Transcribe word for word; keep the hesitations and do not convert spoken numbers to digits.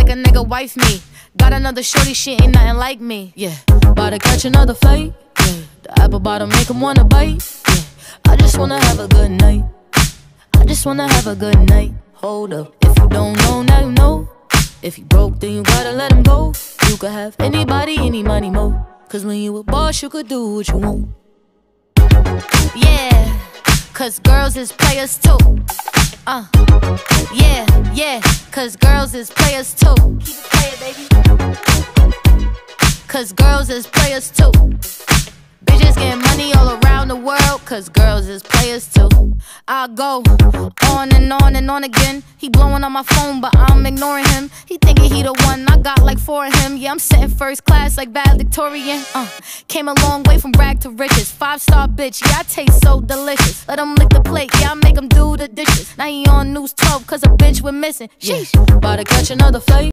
like a nigga wife me. Got another shorty, she ain't nothing like me. Yeah, about to catch another fight. Yeah, the apple bottom make him wanna bite. Yeah, I just wanna have a good night. I just wanna have a good night. Hold up, if you don't know, now you know. If you broke, then you gotta let him go. You could have anybody, any money, mo. Cause when you a boss, you could do what you want. Yeah, cause girls is players too. Uh, yeah, yeah, cause girls is players too. Keep it playing, baby. Cause girls is players too. Bitches getting money all around the world, cause girls is players too. I go on and on and on again. He blowing on my phone, but I'm ignoring him. He thinking he the one, I got like four of him. Yeah, I'm sitting first class like valedictorian. Uh, came a long way from rag to riches. Five star bitch, yeah, I taste so delicious. Let him lick the plate, yeah, I make him do the dishes. Now he on news twelve, cause a bitch we're missing. Sheesh, about to catch another fight.